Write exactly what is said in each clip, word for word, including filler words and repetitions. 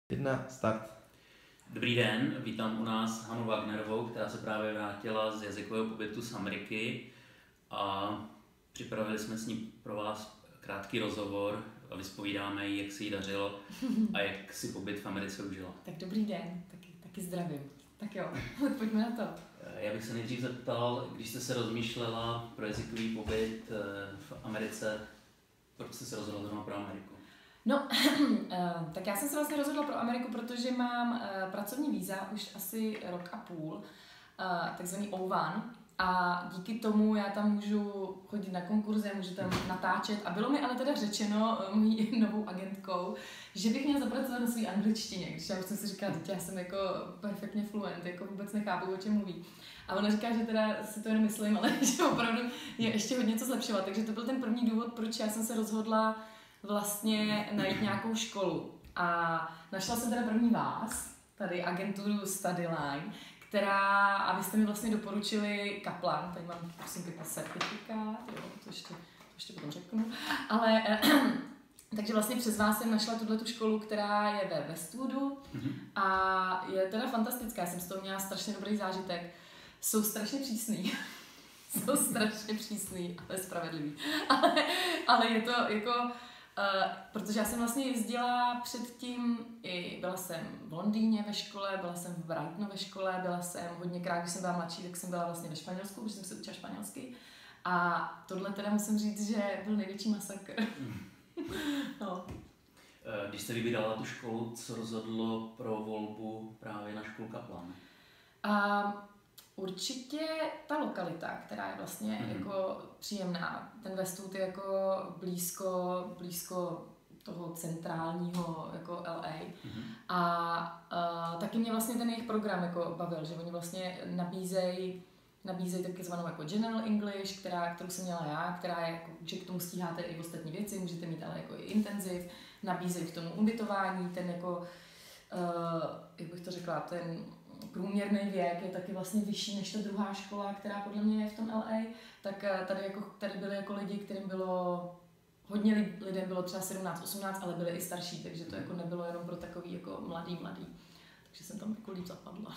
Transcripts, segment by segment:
Jedna, start. Dobrý den, vítám u nás Hanu Wagnerovou, která se právě vrátila z jazykového pobytu z Ameriky a připravili jsme s ní pro vás krátký rozhovor a vyspovídáme jí, jak se jí dařilo a jak si pobyt v Americe užila. Tak dobrý den, taky, taky zdravím. Tak jo, pojďme na to. Já bych se nejdřív zeptal, když jste se rozmýšlela pro jazykový pobyt v Americe, proč jste se rozhodla pro Ameriku? No, tak já jsem se vlastně rozhodla pro Ameriku, protože mám pracovní víza už asi rok a půl, takzvaný O one, a díky tomu já tam můžu chodit na konkurzy, můžu tam natáčet a bylo mi ale teda řečeno mojí novou agentkou, že bych měla zapracovat na své angličtině, když já už jsem si říkala, teď já jsem jako perfektně fluent, jako vůbec nechápu, o čem mluví. A ona říká, že teda si to jenom myslím, ale že opravdu je ještě hodně co zlepšovat, takže to byl ten první důvod, proč já jsem se rozhodla vlastně najít nějakou školu. A našla jsem teda první vás, tady agenturu Studyline, která, a vy jste mi vlastně doporučili Kaplan, tady mám prosím pěkně certifikát, jo, to ještě, to ještě potom řeknu, ale takže vlastně přes vás jsem našla tuhletu školu, která je ve Westwoodu a je teda fantastická, jsem z toho měla strašně dobrý zážitek. Jsou strašně přísný, jsou strašně přísný, ale spravedlivý, ale, ale je to jako... Uh, protože já jsem vlastně jezdila předtím, i byla jsem v Londýně ve škole, byla jsem v Brightonu ve škole, byla jsem hodněkrát, když jsem byla mladší, tak jsem byla vlastně ve Španělsku, protože jsem se učila španělsky. A tohle teda musím říct, že byl největší masakr. No. Když jste vybírala tu školu, co rozhodlo pro volbu právě na školu Kaplan? Uh, Určitě ta lokalita, která je vlastně mm-hmm. jako příjemná. Ten Westwood je jako blízko, blízko toho centrálního jako L A. Mm-hmm. A uh, taky mě vlastně ten jejich program jako bavil, že oni vlastně nabízejí nabízejí takzvanou jako General English, která, kterou jsem měla já, která je jako, že k tomu stíháte i ostatní věci, můžete mít ale jako i intenziv, nabízejí k tomu ubytování, ten jako, uh, jak bych to řekla, ten průměrný věk je taky vlastně vyšší než ta druhá škola, která podle mě je v tom L A, tak tady, jako, tady byly jako lidi, kterým bylo, hodně lidem bylo třeba sedmnáct osmnáct, ale byli i starší, takže to jako nebylo jenom pro takový jako mladý, mladý. Takže jsem tam jako líp zapadla.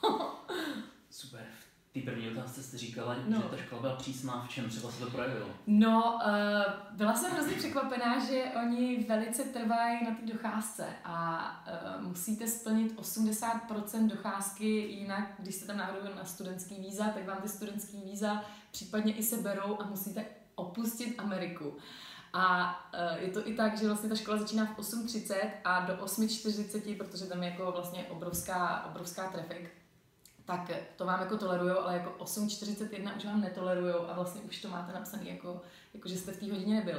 Super. V té první otázce jste říkala, no. že ta škola byla přísná, v čem třeba se to projevilo? No, uh, byla jsem hrozně překvapená, že oni velice trvají na té docházce a uh, musíte splnit osmdesát procent docházky, jinak, když jste tam náhodou na studentský víza, tak vám ty studentský víza případně i seberou a musíte opustit Ameriku. A uh, je to i tak, že vlastně ta škola začíná v osm třicet a do osm čtyřicet, protože tam je jako vlastně obrovská, obrovská traffic, tak to vám jako tolerujou, ale jako osm čtyřicet jedna už vám netolerujou a vlastně už to máte napsaný jako, jako že jste v té hodině nebyl.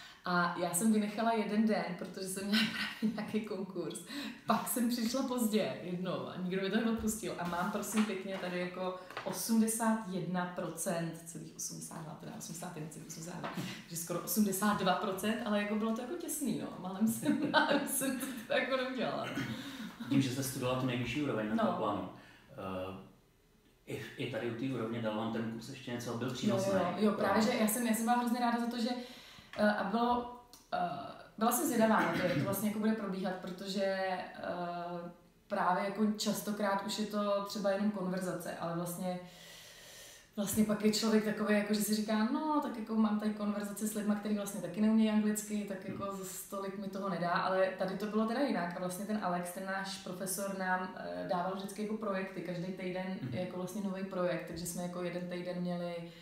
A já jsem vynechala jeden den, protože jsem měla právě nějaký konkurs. Pak jsem přišla pozdě jednou a nikdo mi to neodpustil. A mám prosím pěkně tady jako osmdesát jedna procent, celých osmdesát dva, teda osmdesát jedna celých osmdesát dva, že skoro osmdesát dva procent, ale jako bylo to jako těsný, no. Malem jsem, malem jsem to jako neudělala. Tím, že jste studovala tu nejvyšší úroveň na no. Kaplanu, Uh, i, I tady u té úrovně dal vám ten kurz ještě něco, byl přínosný. Jo, jo, jo, právě, že já jsem, já jsem byla hrozně ráda za to, že uh, a bylo, uh, byla jsem zvědavá na to, jak to vlastně jako bude probíhat, protože uh, právě jako častokrát už je to třeba jenom konverzace, ale vlastně Vlastně pak je člověk takový, jako že si říká, no, tak jako mám tady konverzace s lidmi, kteří vlastně taky neumějí anglicky, tak jako zase tolik mi toho nedá, ale tady to bylo teda jinak a vlastně ten Alex, ten náš profesor, nám e, dával vždycky jako projekty, každý týden je jako vlastně nový projekt, takže jsme jako jeden týden měli e,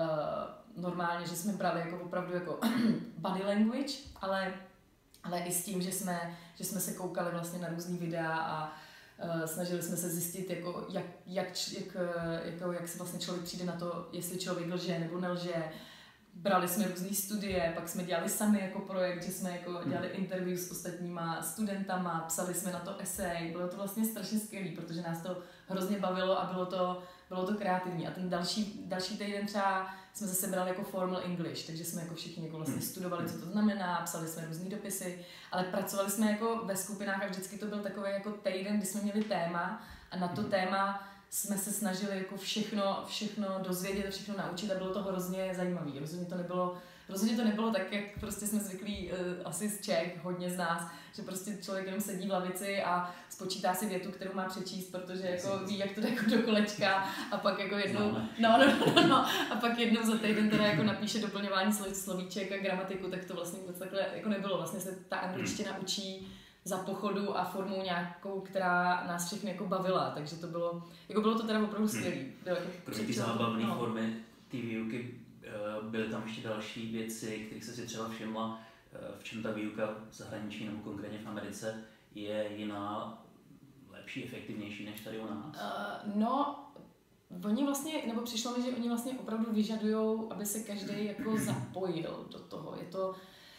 normálně, že jsme brali jako opravdu jako body language, ale, ale i s tím, že jsme, že jsme se koukali vlastně na různý videa a Uh, snažili jsme se zjistit, jako, jak, jak, jak, jako, jak se vlastně člověk přijde na to, jestli člověk lže nebo nelže. Brali jsme různé studie, pak jsme dělali sami jako projekt, že jsme jako dělali interview s ostatníma studentama, psali jsme na to esej. Bylo to vlastně strašně skvělé, protože nás to hrozně bavilo a bylo to, bylo to kreativní. A ten další, další týden třeba jsme zase brali jako formal English, takže jsme jako všichni jako vlastně studovali, co to znamená, psali jsme různý dopisy, ale pracovali jsme jako ve skupinách a vždycky to byl takový jako týden, kdy jsme měli téma a na to téma jsme se snažili jako všechno, všechno dozvědět, všechno naučit a bylo to hrozně zajímavé. Rozhodně to nebylo, rozhodně to nebylo tak, jak prostě jsme zvyklí uh, asi z Čech, hodně z nás, že prostě člověk jenom sedí v lavici a spočítá si větu, kterou má přečíst, protože jako ví, jak to jde jako do kolečka a pak jako jednou, no, no, no, no, a pak jednou za týden teda jako napíše doplňování slovíček a gramatiku, tak to vlastně vůbec takhle jako nebylo. Vlastně se ta angličtina učí za pochodu a formou nějakou, která nás všechny jako bavila, takže to bylo, jako bylo to teda opravdu skvělý. Kromě ty zábavné no. formy té výuky byly tam ještě další věci, kterých se si třeba všimla, v čem ta výuka v zahraničí nebo konkrétně v Americe je jiná, lepší, efektivnější než tady u nás? Uh, no, oni vlastně, nebo přišlo mi, že oni vlastně opravdu vyžadujou, aby se každý jako zapojil do toho. Je to,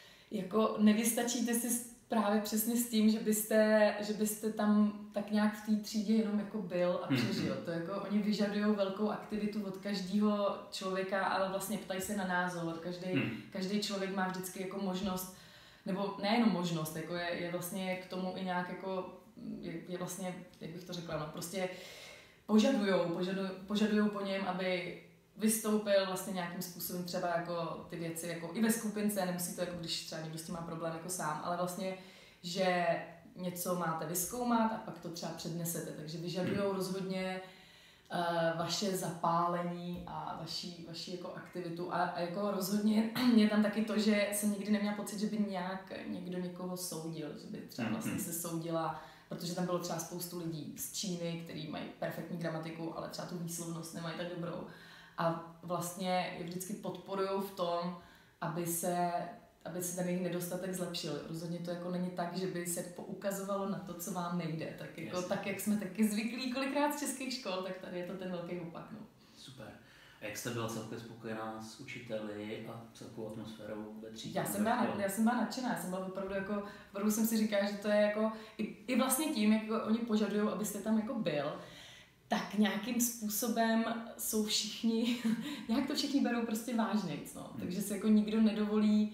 jako nevystačíte si právě přesně s tím, že byste, že byste tam tak nějak v té třídě jenom jako byl a přežil. To jako oni vyžadují velkou aktivitu od každého člověka, ale vlastně ptají se na názor. Každý, každý člověk má vždycky jako možnost, nebo nejenom možnost, jako je, je vlastně k tomu i nějak jako, je, je vlastně, jak bych to řekla, no prostě požadujou, požadujou, požadujou po něm, aby vystoupil vlastně nějakým způsobem třeba jako ty věci, jako i ve skupince, nemusí to jako když třeba někdo s tím má problém jako sám, ale vlastně, že něco máte vyzkoumat a pak to třeba přednesete, takže vyžadujou rozhodně uh, vaše zapálení a vaši, vaši jako aktivitu a, a jako rozhodně je tam taky to, že jsem nikdy neměla pocit, že by nějak někdo někoho soudil, že by třeba vlastně se soudila, protože tam bylo třeba spoustu lidí z Číny, kteří mají perfektní gramatiku, ale třeba tu výslovnost nemají tak dobrou. A vlastně je vždycky podporujou v tom, aby se, aby se ten jejich nedostatek zlepšil. Rozhodně to jako není tak, že by se poukazovalo na to, co vám nejde. Tak, jako, tak jak jsme taky zvyklí kolikrát z českých škol, tak tady je to ten velký opak. No. Super. A jak jste byla celkově spokojená s učiteli a celkovou atmosférou ve třídě? Já jsem byla, já jsem byla nadšená, já jsem byla opravdu jako, opravdu jsem si říkala, že to je jako, i, i vlastně tím, jak oni požadují, abyste tam jako byl, tak nějakým způsobem jsou všichni, nějak to všichni berou prostě vážnějc, no. Takže se jako nikdo nedovolí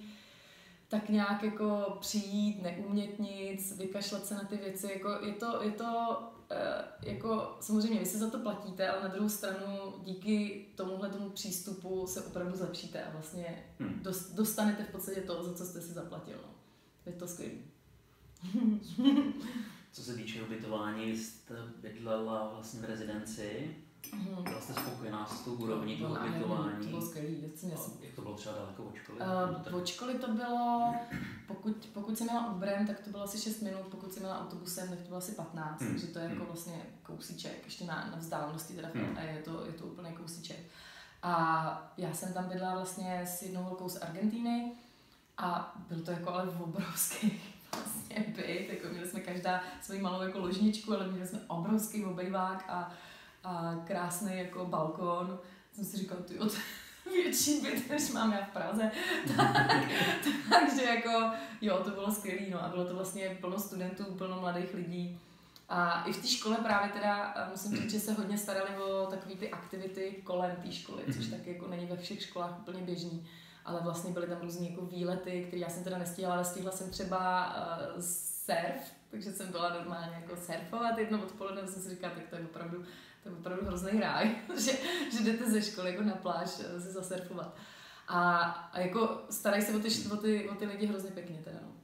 tak nějak jako přijít, neumět nic, vykašlat se na ty věci, jako je to, je to jako samozřejmě vy se za to platíte, ale na druhou stranu díky tomuhle tomu přístupu se opravdu zlepšíte a vlastně dostanete v podstatě to, za co jste si zaplatil, no. Je to skvělý. Co se týče ubytování, jste bydlela vlastně v rezidenci. Mm. Byla jste spokojená s tou úrovní toho ubytování? To bylo skvělý. Jak to bylo třeba daleko od školy? Uh, od školy to bylo, pokud, pokud jsem měla Uberem, tak to bylo asi šest minut, pokud jsem měla autobusem, tak to bylo asi patnáct, mm. takže to je jako mm. vlastně kousíček, ještě na, na vzdálenosti teda mm. a je to, je to úplně kousíček. A já jsem tam bydlela vlastně s jednou holkou z Argentíny a byl to jako ale obrovský vlastně byt, jako měli jsme každá svoji malou jako ložničku, ale měli jsme obrovský obejvák a, a krásný jako balkon. Jsem si říkala, tyjo, to je větší byt, než mám já v Praze. tak, takže jako, jo, to bylo skvělý, no a bylo to vlastně plno studentů, plno mladých lidí. A i v té škole právě teda musím říct, že se hodně starali o takové ty aktivity kolem té školy, což taky jako není ve všech školách úplně běžný. Ale vlastně byly tam různý jako výlety, které já jsem teda nestihla, ale stihla jsem třeba uh, surf, takže jsem byla normálně jako surfovat jedno odpoledne, jsem si říkala, tak to je opravdu, to je opravdu hrozný ráj, že, že jdete ze školy jako na pláž se zasurfovat. A, a jako starají se o ty, o, ty, o ty lidi hrozně pěkně teda, no.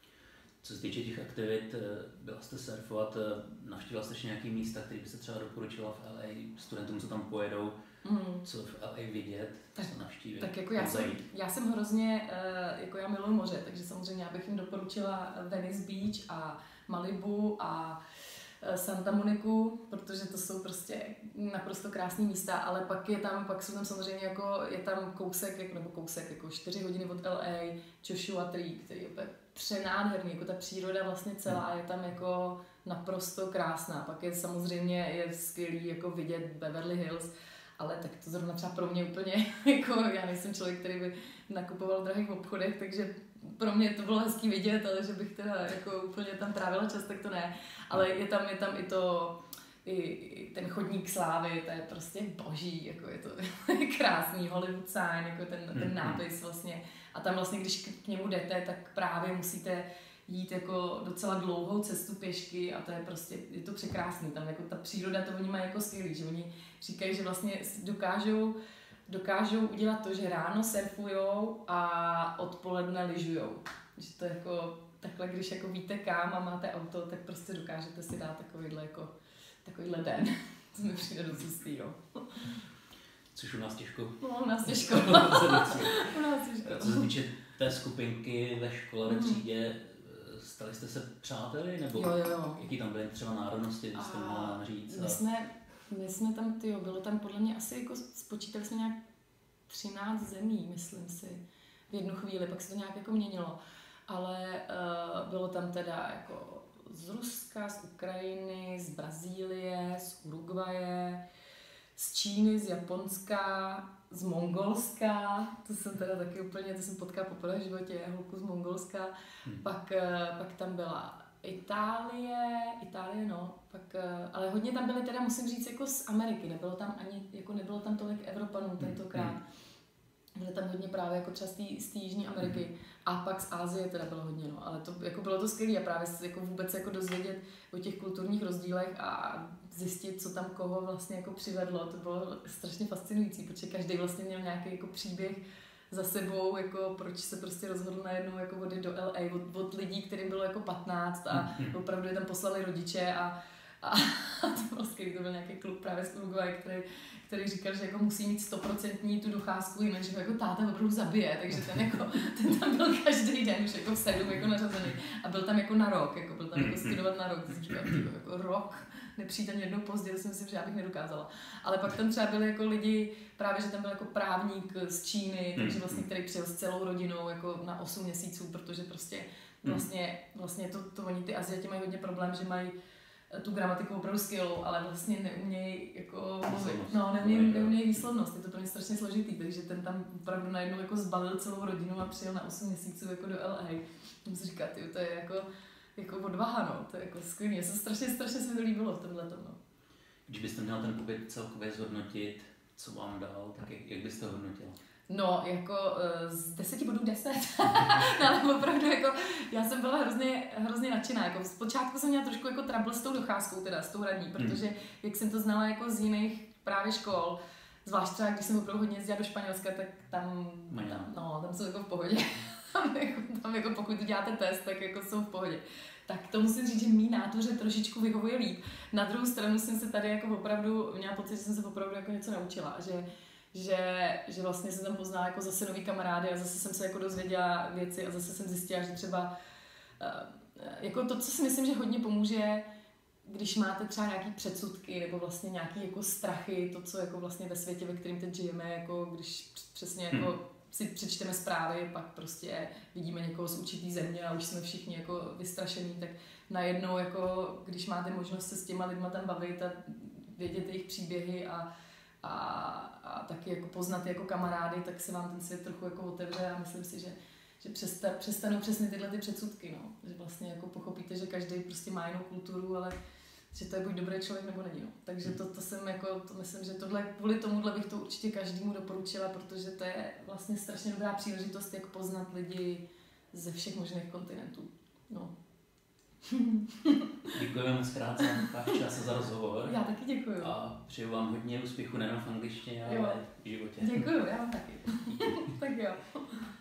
Co se týče těch aktivit, byla jste surfovat, navštívila jste ještě nějaký místa, které byste třeba doporučila v L A studentům, co tam pojedou, mm. co v L A vidět, tak, co navštívit? Tak jako já jsem, já jsem hrozně, jako já miluji moře, takže samozřejmě já bych jim doporučila Venice Beach a Malibu a Santa Moniku, protože to jsou prostě naprosto krásné místa, ale pak je tam, pak jsou tam samozřejmě jako, je tam kousek, jako, nebo kousek, jako čtyři hodiny od L A, Joshua Tree, který je úplně přenádherný, jako ta příroda vlastně celá je tam jako naprosto krásná. Pak je samozřejmě je skvělý jako vidět Beverly Hills, ale tak to zrovna třeba pro mě úplně, jako já nejsem člověk, který by nakupoval v drahých obchodech, takže pro mě to bylo hezký vidět, ale že bych teda jako úplně tam trávila čas, tak to ne. Ale je tam, je tam i to, i, i ten chodník slávy, to je prostě boží, jako je to krásný Hollywood sign, jako ten, ten nápis vlastně. A tam vlastně, když k němu jdete, tak právě musíte jít jako docela dlouhou cestu pěšky a to je prostě, je to překrásný. Tam jako ta příroda, to oni mají jako skvělý, že oni říkají, že vlastně dokážou dokážou udělat to, že ráno surfujou a odpoledne lyžujou. Že to jako takhle, když jako víte kam a máte auto, tak prostě dokážete si dát takovýhle jako takovýhle den. To mi přijde dost hustý, jo. Což u nás těžko. No, u nás těžko. U nás těžko. Co se týče té skupinky ve škole, ve třídě, stali jste se přáteli? Nebo jo, jo, jo. jaký tam byly třeba národnosti, když jste mohla říct? My jsme, my jsme tam, tyjo, bylo tam podle mě asi jako, spočítali jsme nějak třináct zemí, myslím si, v jednu chvíli, pak se to nějak jako měnilo. Ale uh, bylo tam teda jako z Ruska, z Ukrajiny, z Brazílie, z Uruguaye, z Číny, z Japonska, z Mongolska, to jsem teda taky úplně, to jsem potkala poprvé v životě, holku z Mongolska, hmm. pak, pak tam byla Itálie, Itálie no, pak, ale hodně tam byly teda, musím říct, jako z Ameriky, nebylo tam ani, jako nebylo tam tolik Evropanů tentokrát. Hmm. Byly tam hodně právě jako třeba z té Jižní Ameriky mm. a pak z Asie teda bylo hodně, no, ale to, jako bylo to skvělé a právě se jako vůbec jako dozvědět o těch kulturních rozdílech a zjistit, co tam koho vlastně jako přivedlo, to bylo strašně fascinující, protože každý vlastně měl nějaký jako příběh za sebou, jako proč se prostě rozhodl najednou jako odjet do L A od, od lidí, kterým bylo jako patnáct a mm. opravdu je tam poslali rodiče a a to bylo skvělý, to byl nějaký klub právě z Uruguay, který, který říkal, že jako musí mít stoprocentní tu docházku, jinak že ho jako táta opravdu zabije, takže ten, jako, ten tam byl každý den, už jako v sedm jako nařazený a byl tam jako na rok, jako byl tam jako studovat na rok, to jsem říkala, jako rok, nepřijít ani jednou pozdě, to si myslím, že já bych nedokázala. Ale pak tam třeba byli jako lidi, právě že tam byl jako právník z Číny, takže vlastně, který přijel s celou rodinou jako na osm měsíců, protože prostě vlastně, vlastně to, to oni ty Aziati mají hodně problém, že mají tu gramatiku opravdu skvělou, ale vlastně neumějí jako mluvit. No, neumějí, neumějí výslovnost, je to pro ně strašně složitý, takže ten tam opravdu najednou jako zbalil celou rodinu a přijel na osm měsíců jako do L A. Můžu si říkat, tyjo, to je jako, jako odvaha, no, to je jako skvělý. Mně se strašně, strašně se mi to líbilo v tomhletom, no. Když byste měl ten pobyt celkově zhodnotit, co vám dal, tak jak, jak byste ho hodnotila? No, jako z deseti bodů deset. No, ale opravdu, jako, já jsem byla hrozně, hrozně nadšená. Jako, zpočátku jsem měla trošku jako trouble s tou docházkou, teda s tou radní, protože jak jsem to znala jako z jiných právě škol, zvlášť třeba, když jsem opravdu hodně jezdila do Španělska, tak tam, tam, no, tam jsou jako v pohodě. tam, jako, tam jako pokud děláte test, tak jako jsou v pohodě. Tak to musím říct, že mý nátoře trošičku vyhovuje líp. Na druhou stranu jsem se tady jako opravdu, měla pocit, že jsem se opravdu jako něco naučila, že Že, že vlastně jsem tam poznala jako zase nový kamarády a zase jsem se jako dozvěděla věci a zase jsem zjistila, že třeba jako to, co si myslím, že hodně pomůže, když máte třeba nějaký předsudky nebo vlastně nějaký jako strachy, to, co jako vlastně ve světě, ve kterém teď žijeme, jako když přesně jako hmm. si přečteme zprávy, pak prostě vidíme někoho z určitý země a už jsme všichni jako vystrašení, tak najednou jako, když máte možnost se s těma lidma tam bavit a vědět jejich příběhy a A, a taky jako poznat jako kamarády, tak se vám ten svět trochu jako otevře a myslím si, že, že přesta, přestanou přesně tyhle ty předsudky, no. Že vlastně jako pochopíte, že každý prostě má jinou kulturu, ale že to je buď dobrý člověk nebo není, no. Takže to, to jsem jako, to myslím, že tohle, kvůli tomuhle bych to určitě každému doporučila, protože to je vlastně strašně dobrá příležitost, jak poznat lidi ze všech možných kontinentů, no. Děkujeme moc krát za váš čas a za rozhovor. Já taky děkuju. A přeju vám hodně úspěchu nejen v angličtině, ale jo. v životě. Děkuju, já vám taky. Tak jo.